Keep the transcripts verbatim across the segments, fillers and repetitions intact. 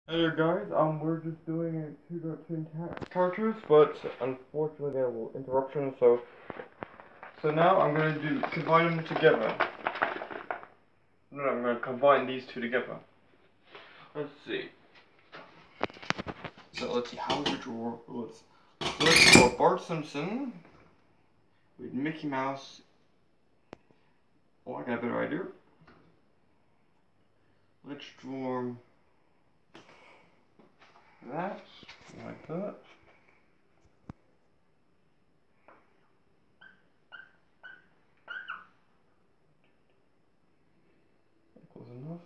Hello guys, um, we're just doing a two point two characters, but unfortunately there were interruptions, so so now I'm going to do combine them together. No, I'm going to combine these two together. Let's see. So let's see how to draw. Let's so let's draw Bart Simpson with Mickey Mouse. Oh, I got a better idea. Let's draw that like that. Close enough.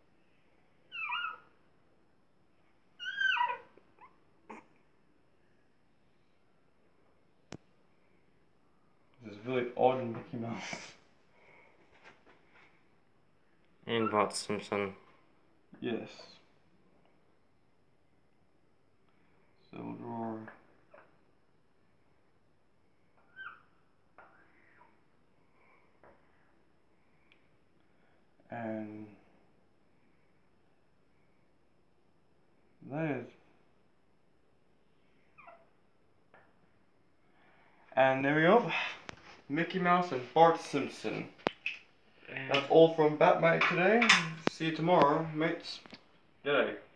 This is really odd in Mickey Mouse. And Bart Simpson. Yes. So we'll draw and that is and there we go. Mickey Mouse and Bart Simpson. That's all from Batman today. See you tomorrow, mates. G'day.